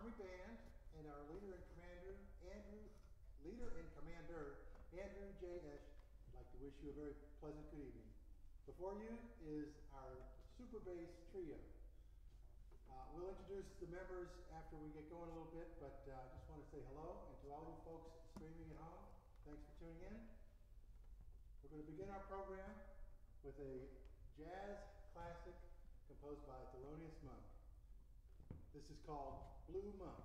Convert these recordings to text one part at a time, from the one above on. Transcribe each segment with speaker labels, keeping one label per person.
Speaker 1: Army Band and our leader and commander, Andrew J. Esch. I'd like to wish you a very pleasant good evening. Before you is our super bass trio. We'll introduce the members after we get going a little bit, but I just want to say hello, and to all you folks streaming at home, thanks for tuning in. We're going to begin our program with a jazz classic composed by Thelonious Monk. This is called Blue Monk.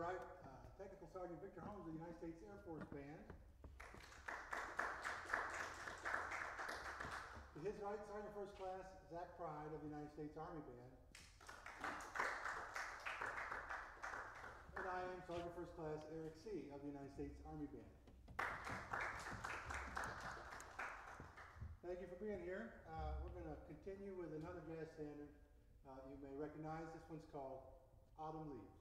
Speaker 1: right, Technical Sergeant Victor Holmes of the United States Air Force Band. To his right, Sergeant First Class Zach Pride of the United States Army Band. And I am Sergeant First Class Eric C. of the United States Army Band. Thank you for being here. We're going to continue with another jazz standard you may recognize. This one's called Autumn Leaves.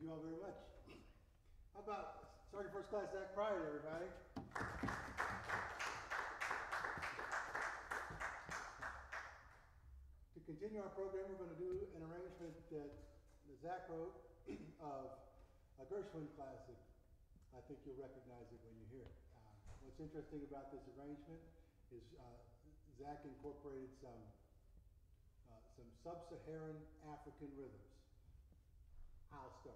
Speaker 1: you all very much. How about Sergeant First Class Zach Pride, everybody? To continue our program, we're going to do an arrangement that Zach wrote of a Gershwin classic. I think you'll recognize it when you hear it. What's interesting about this arrangement is Zach incorporated some sub-Saharan African rhythms. I'll start.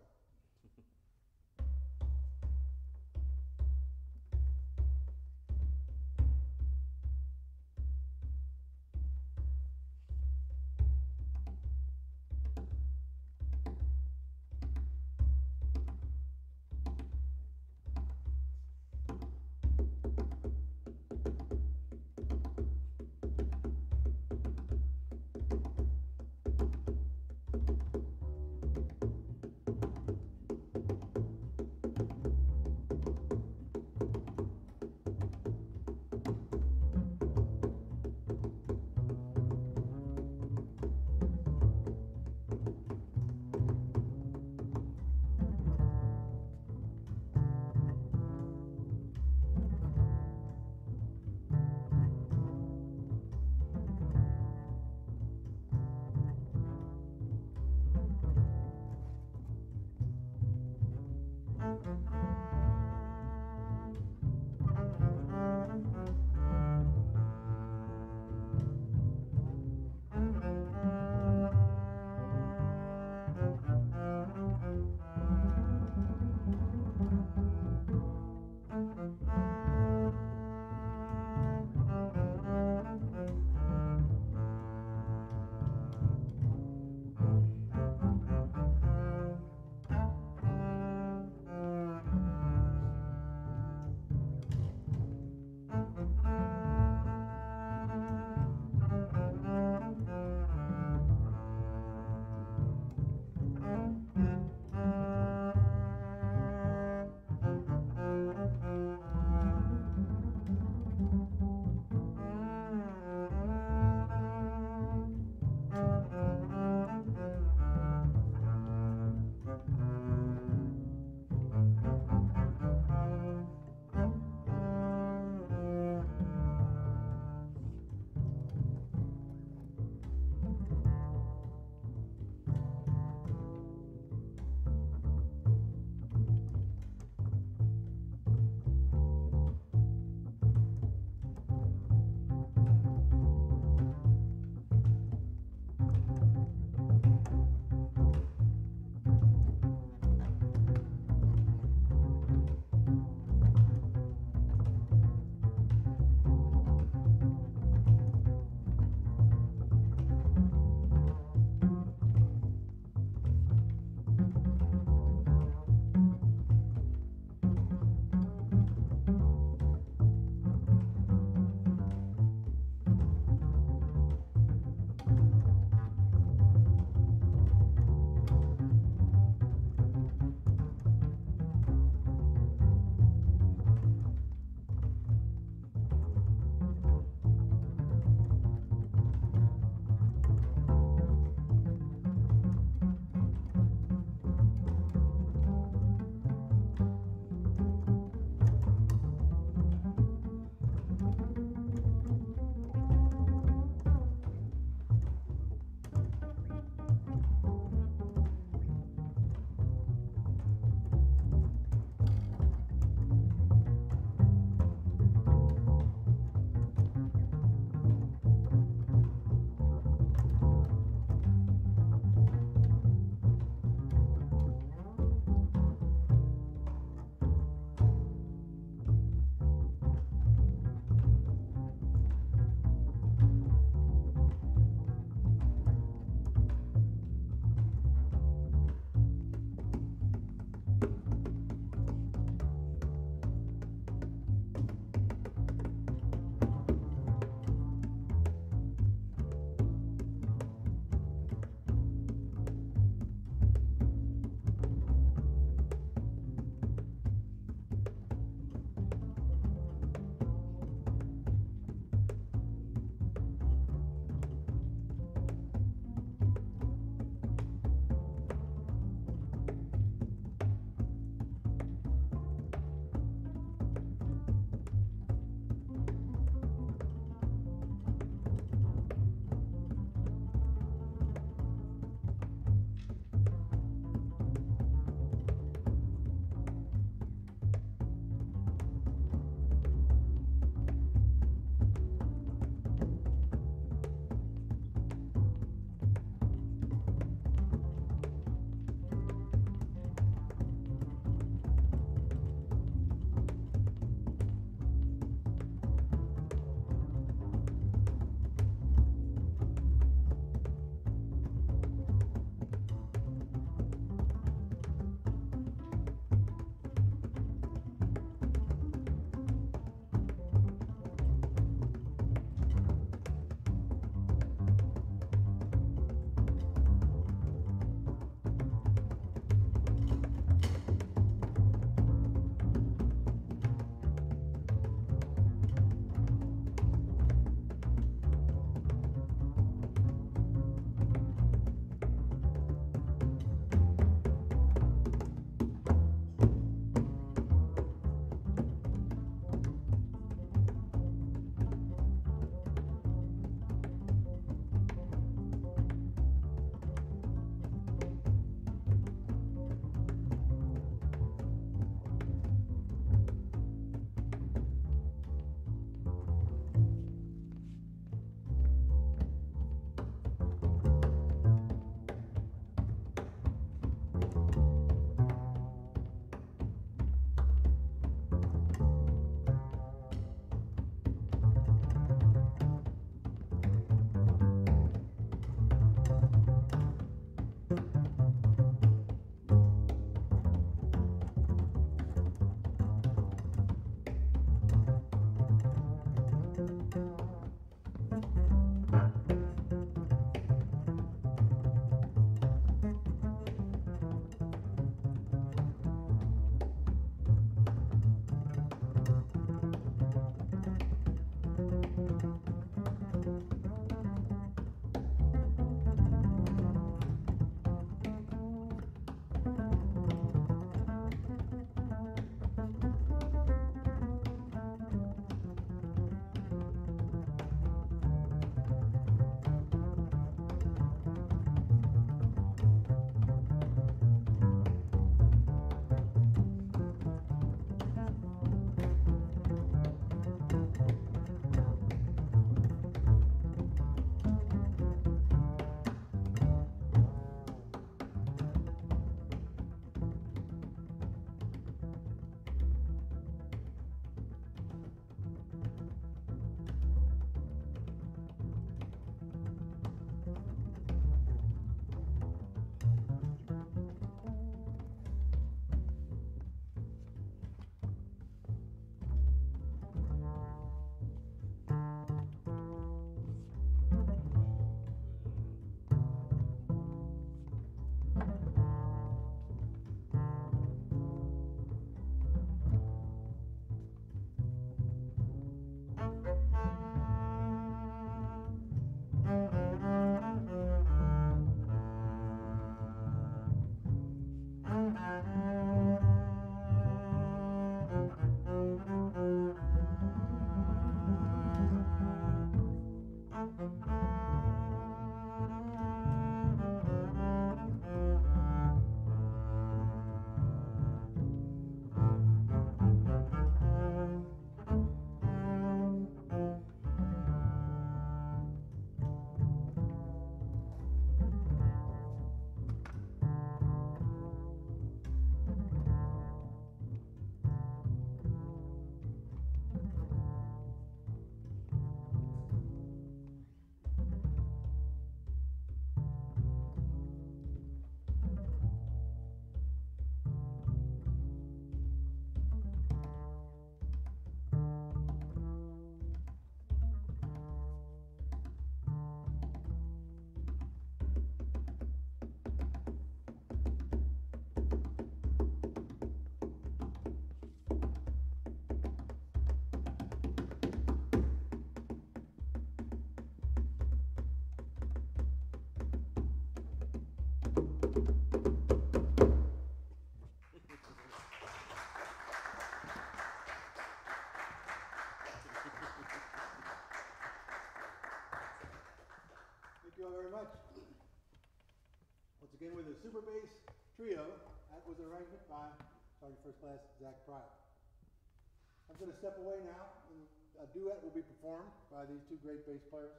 Speaker 1: Thank you all very much. Once again, with the super bass trio, that was an arrangement by Sergeant First Class Zach Pryor. I'm going to step away now, and a duet will be performed by these two great bass players.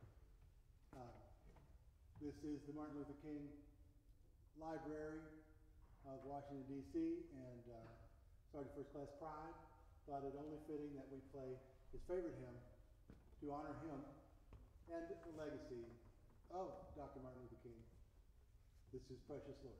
Speaker 1: This is the Martin Luther King Library of Washington, D.C., and Sergeant First Class Pride thought it only fitting that we play his favorite hymn to honor him and the legacy of Dr. Martin Luther King. This is Precious Lord.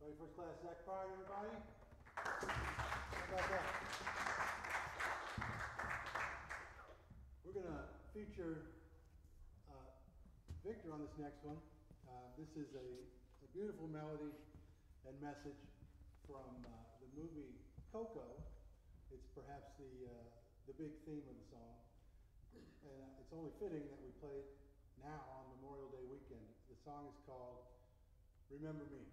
Speaker 1: Ready, first class Zach Pryor, everybody? How about that? We're going to feature Victor on this next one. This is a beautiful melody and message from the movie Coco. It's perhaps the big theme of the song. And it's only fitting that we play it now on Memorial Day weekend. The song is called Remember Me.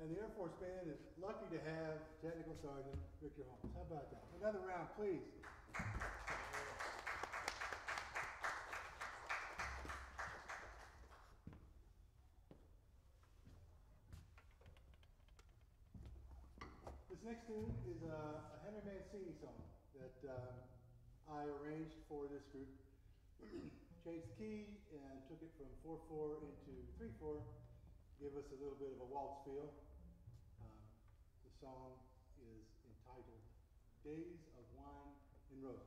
Speaker 1: And the Air Force Band is lucky to have Technical Sergeant Victor Holmes. How about that? Another round, please. This next tune is a Henry Mancini song that I arranged for this group. Changed the key and took it from 4/4 into 3/4. Give us a little bit of a waltz feel. The song is entitled Days of Wine and Roses.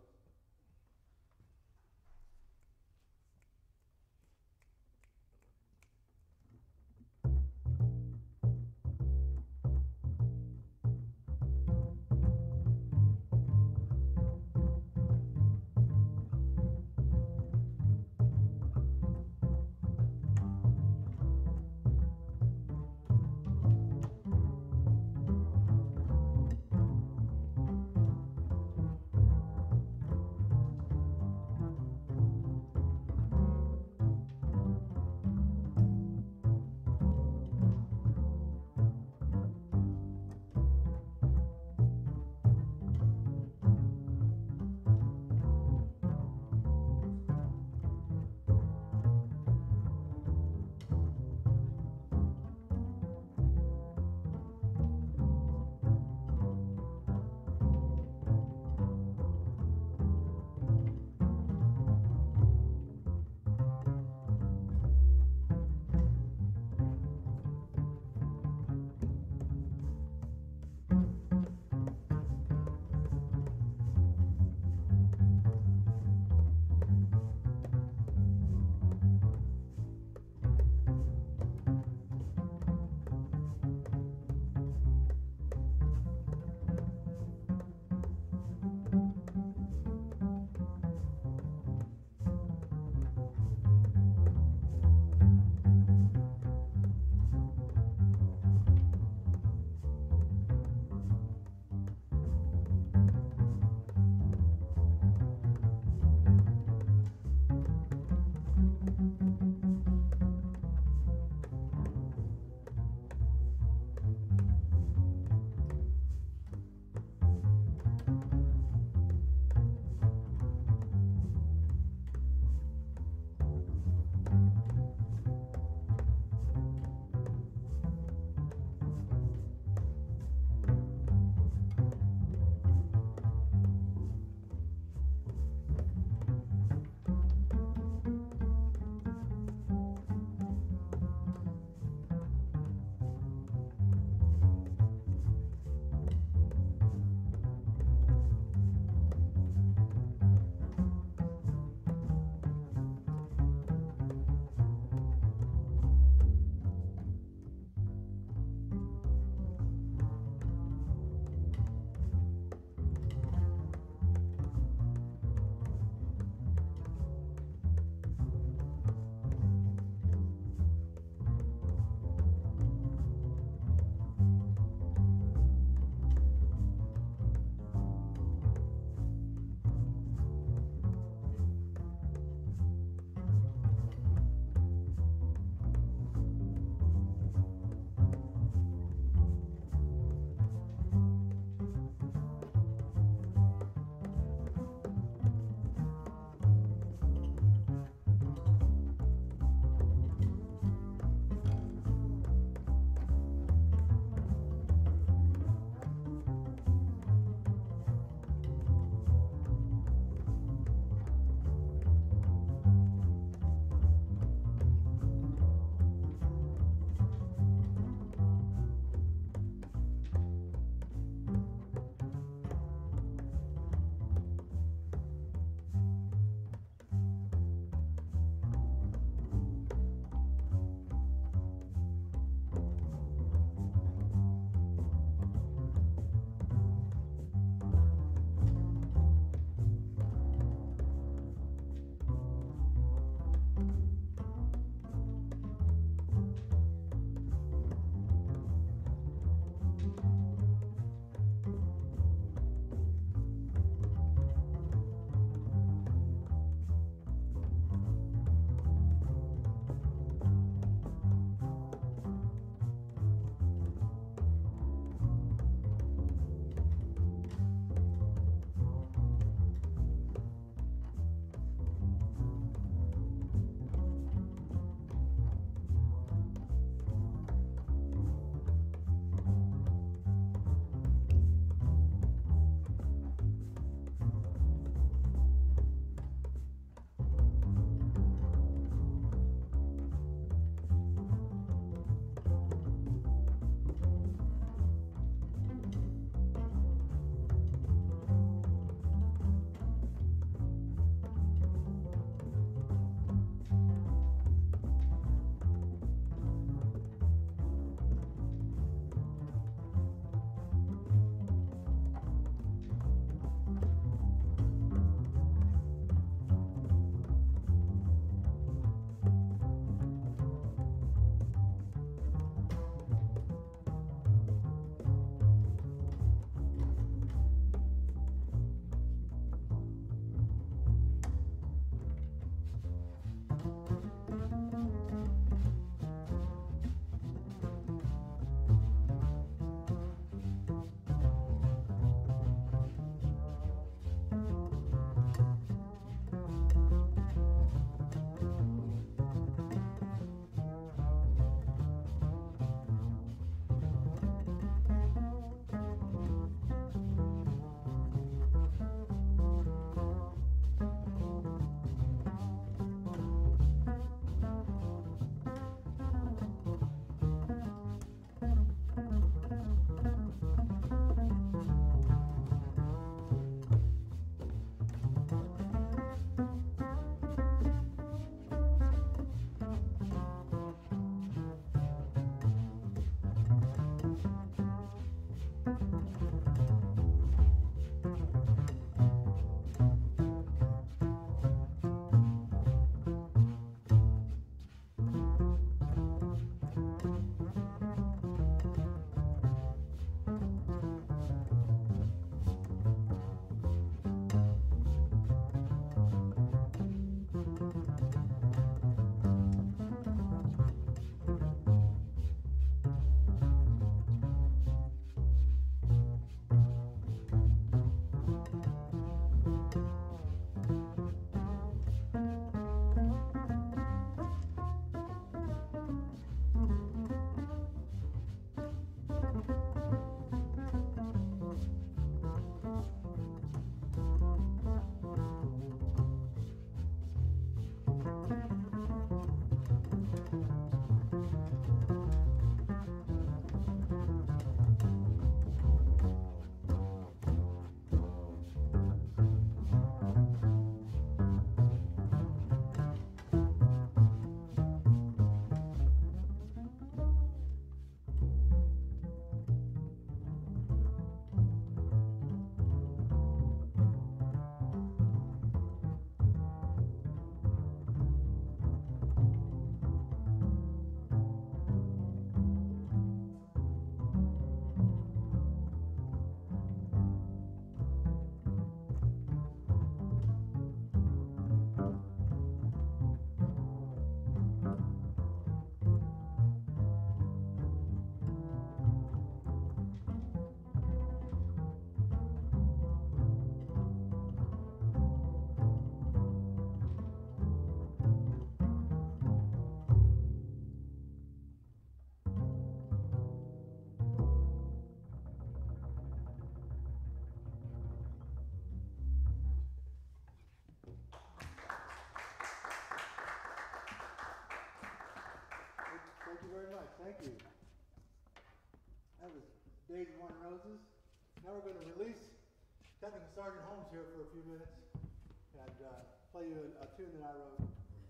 Speaker 1: Thank you. That was Days of Wine and Roses. Now we're going to release Technical Sergeant Holmes here for a few minutes and play you a tune that I wrote.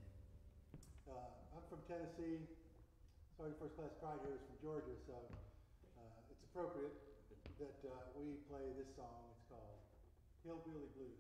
Speaker 1: I'm from Tennessee. Sergeant First Class Pride here is from Georgia, so it's appropriate that we play this song. It's called Hillbilly Blues.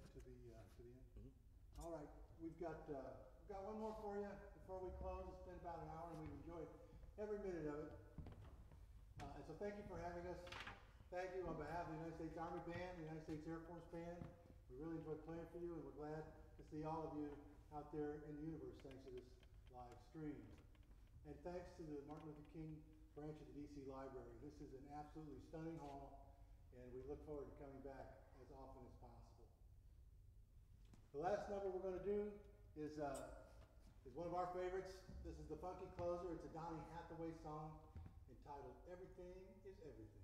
Speaker 1: to the end. All right, we've got one more for you before we close. It's been about an hour, and we've enjoyed every minute of it. And so thank you for having us. Thank you on behalf of the United States Army Band, the United States Air Force Band. We really enjoyed playing for you, and we're glad to see all of you out there in the universe thanks to this live stream. And thanks to the Martin Luther King branch of the DC Library. This is an absolutely stunning hall, and we look forward to coming back as often as possible. The last number we're going to do is one of our favorites. This is the funky closer. It's a Donny Hathaway song entitled Everything is Everything.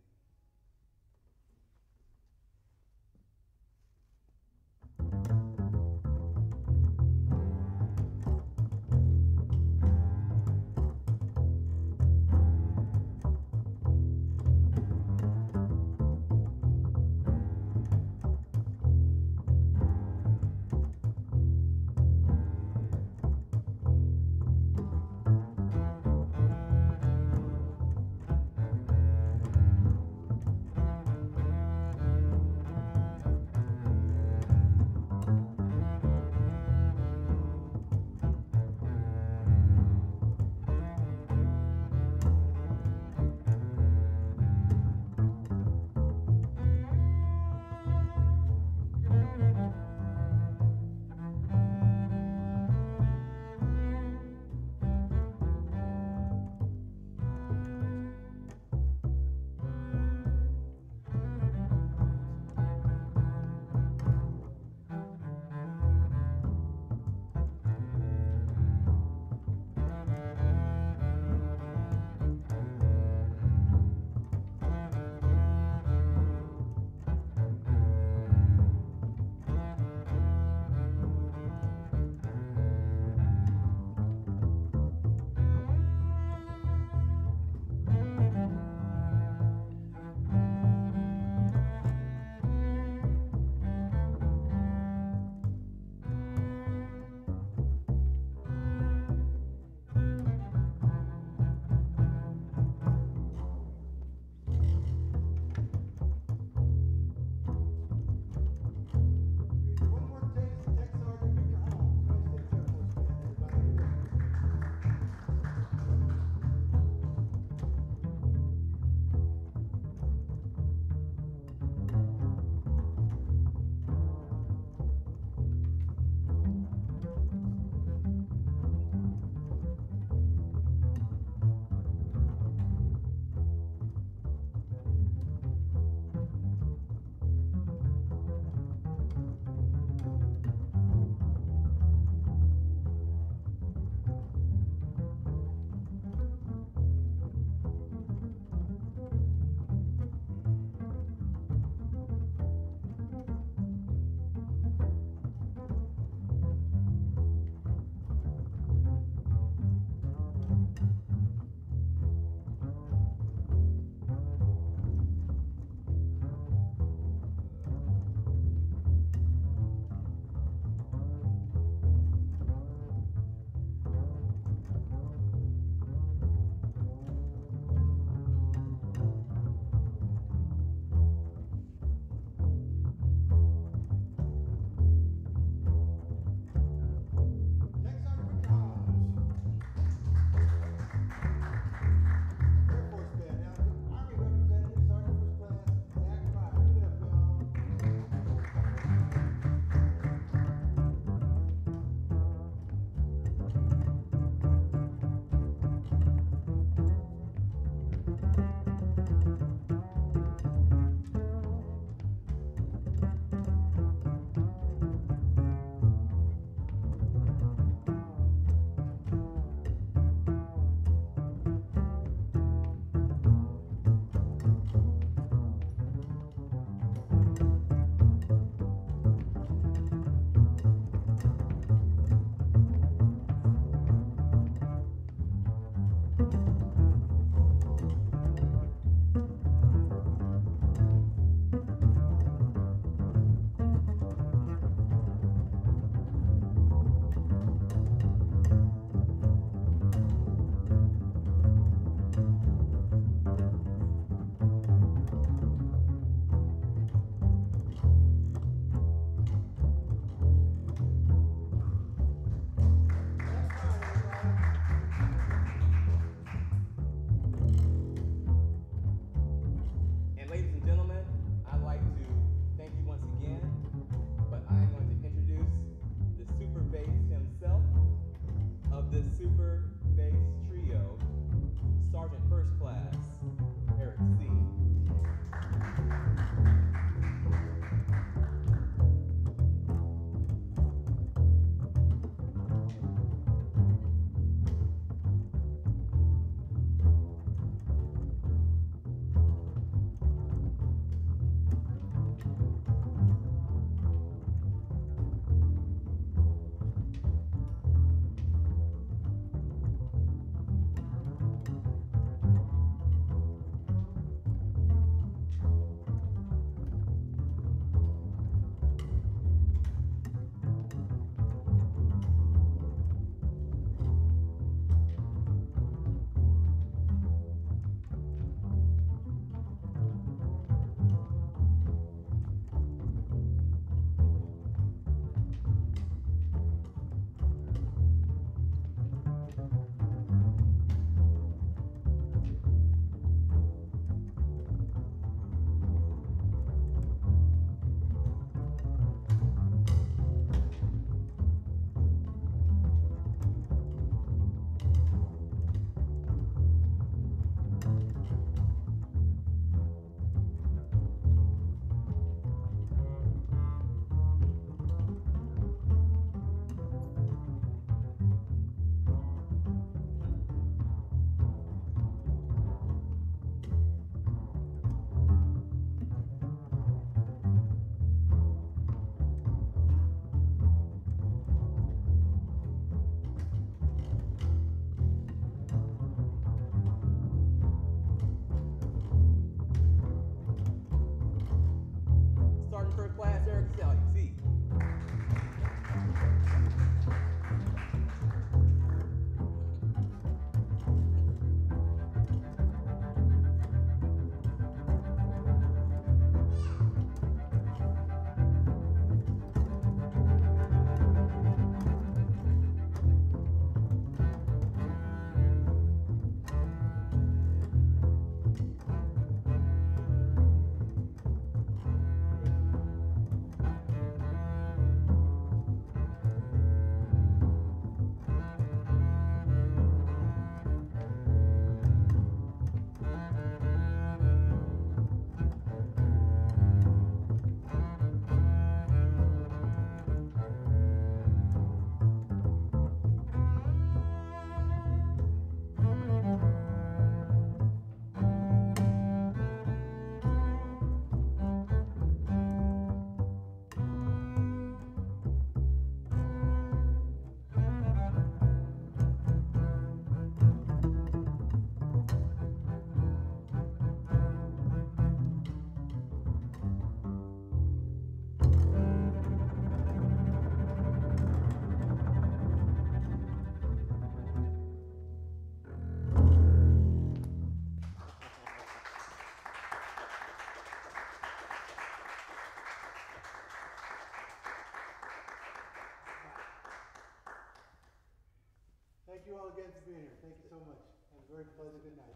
Speaker 1: again for being here. Thank you so much. Have a very pleasant good night.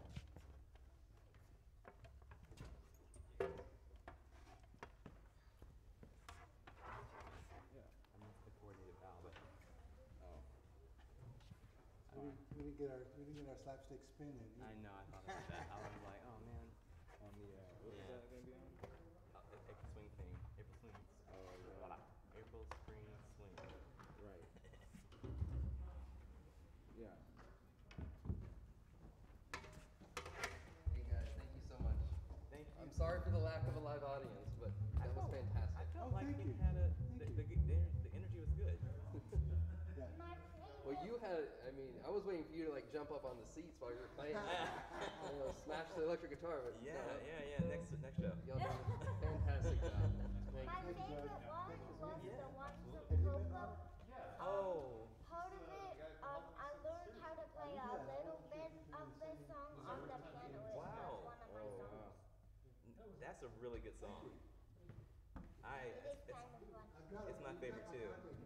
Speaker 2: I missed the coordinated bow, but oh.
Speaker 1: We didn't get our slapstick spin in.
Speaker 2: I know, I thought about that. I was like, oh man.
Speaker 3: On the what was that gonna be on?
Speaker 2: April swing thing. April swings.
Speaker 3: Oh yeah.
Speaker 2: April spring swing.
Speaker 3: Right. Yeah.
Speaker 4: Hey guys, thank you so much.
Speaker 2: Thank you.
Speaker 4: I'm sorry for the lack of a live audience, but that was
Speaker 2: I
Speaker 4: fantastic.
Speaker 2: felt
Speaker 1: Oh,
Speaker 2: like
Speaker 1: thank
Speaker 2: we
Speaker 1: you.
Speaker 2: had
Speaker 1: Thank
Speaker 2: the energy was good.
Speaker 1: Yeah.
Speaker 4: Well, you had, I mean, I was waiting for you to like jump up on the seats while you were playing. Smash the electric guitar, but
Speaker 2: Yeah,
Speaker 4: no,
Speaker 2: yeah. Next show.
Speaker 4: y'all did a fantastic job. Thank
Speaker 5: My
Speaker 4: you.
Speaker 5: favorite one was
Speaker 2: Yeah.
Speaker 5: the one from
Speaker 1: Have you been
Speaker 5: Coco.
Speaker 2: Oh.
Speaker 5: Part of it, I learned how to play a little bit of this song on the piano. It's
Speaker 2: Wow.
Speaker 5: one of my
Speaker 3: Oh
Speaker 5: songs.
Speaker 3: wow.
Speaker 2: That's a really good song.
Speaker 5: It is kind of fun.
Speaker 1: I've got
Speaker 2: It's my favorite too.